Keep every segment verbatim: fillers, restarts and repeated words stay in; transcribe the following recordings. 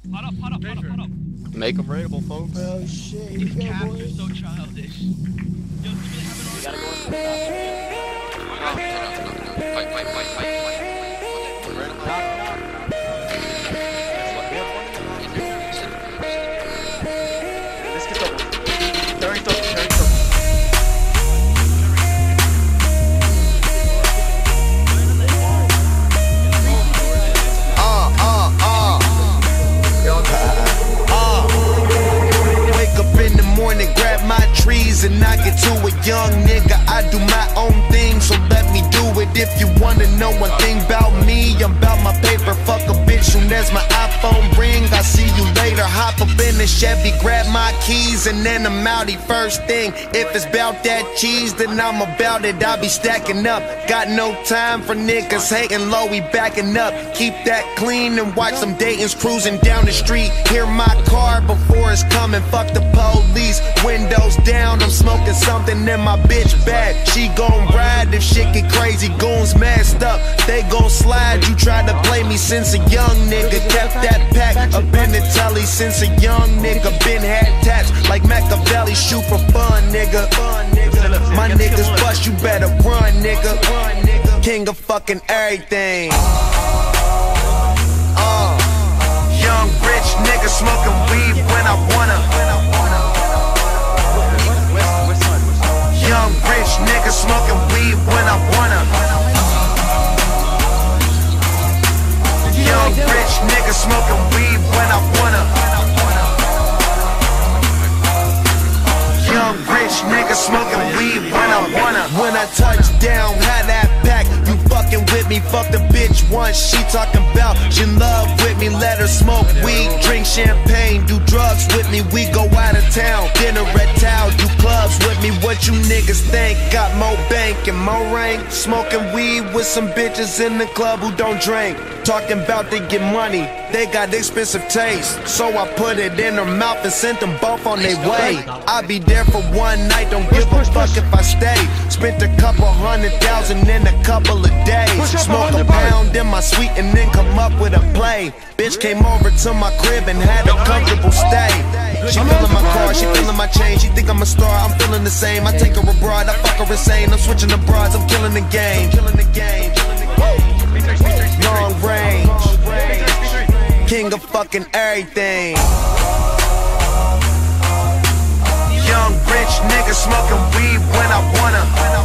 Pot up, pot up, pot up, pot up. Make them raidable, folks. Oh shit, here we go, Caps boys. are so childish. Yo, do we have an gotta go in for the Fight, fight, fight, fight, fight. This gets over. Carry stuff, carry stuff. Uh, uh, uh. Uh. Wake up in the morning, grab my trees, and I get to a young nigga. I do my own thing, so let me do it. If you wanna know one thing about me, I'm about my paper. Fuck a bitch soon as my iPhone ring. I see you later. Hop up in the Chevy, grab my keys, and then I'm outie. First thing, if it's about that cheese, then I'm about it. I be stacking up. Got no time for niggas hating low. We backing up. Keep that clean and watch some Dayton's cruising down the street. Hear my car before it's coming. Fuck the police. Windows down. I'm smoking something in my bitch bag. She gon' ride if shit get crazy. Goons masked up. They gon' slide. You tried to play me since a young nigga. Kept that pack up in the telly since a young nigga. Been had taps like Machiavelli. Shoot for fun, nigga. My niggas bust, you better run, nigga. King of fucking everything. Uh, young rich nigga smoking weed when I wanna. Young rich nigga smoking weed when I wanna. Young rich nigga smoking weed when I wanna. Young rich nigga smoking weed when I wanna. When I touch down, had that pack. You fucking with me, fuck the bitch once. She talking about she in love with me. Let her smoke weed, drink champagne, do drugs with me. We go out of town, dinner at Tao, do clubs with me. What you niggas think? Got more bank and more rank. Smoking weed with some bitches in the club who don't drink. Talking about they get money, they got expensive taste. So I put it in her mouth and sent them both on their way. I be there for one night, don't give a fuck if I stay. Spent a couple hundred thousand in a couple of days. Smoke a pound in my suite and then come up with a play. Bitch came over to my crib and had a comfortable stay. She feeling my car, she feeling my chain. She think I'm a star, I'm feeling the same. I take her abroad, I fuck her insane. I'm switching the broads, I'm killing the game. Killing the game. Long range, king of fucking everything. Young rich nigga smoking weed when I wanna.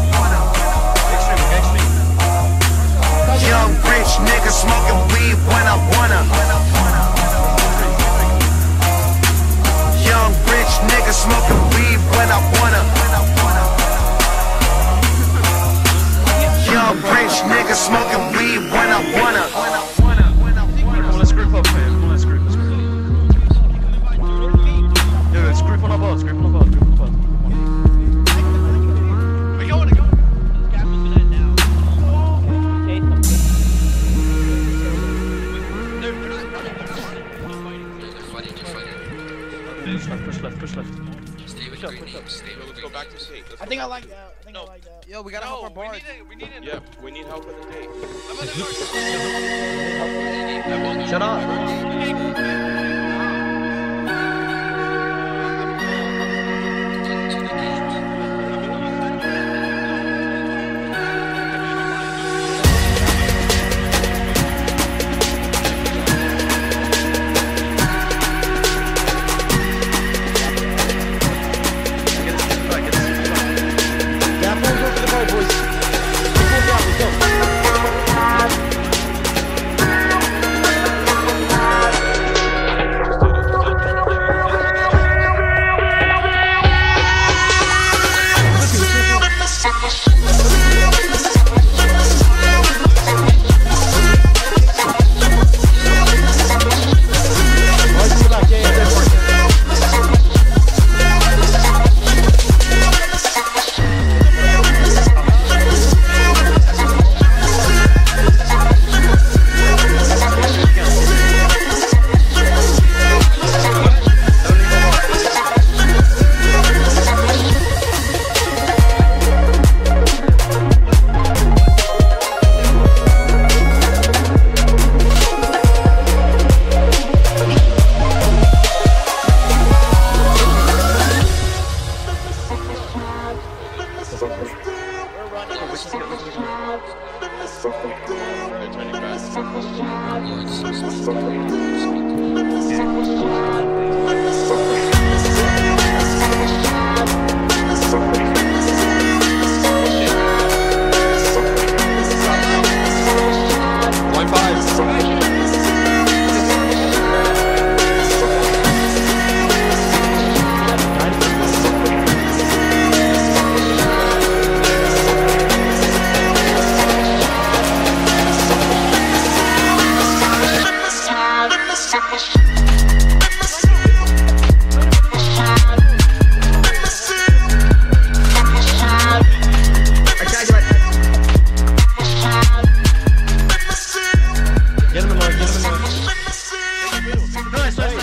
Young rich nigga smoking weed when I wanna. Young rich nigga smoking weed when I wanna. Young rich nigga smoking weed when I wanna. Let's group up, man. Let's group, let's group. Yeah, let's group on our boats, group on our boats, group on our boats. We're going to go. Push left, push left, push left. Stay with green names. Stay with green Go back to names. state. I think I like that. I think No. I like that. Yo, we gotta No, help our we bars. need it. We need it. Yeah, we need help with the date. I'm at the door. Shut up. Get him in line, get him in line. Nice, nice.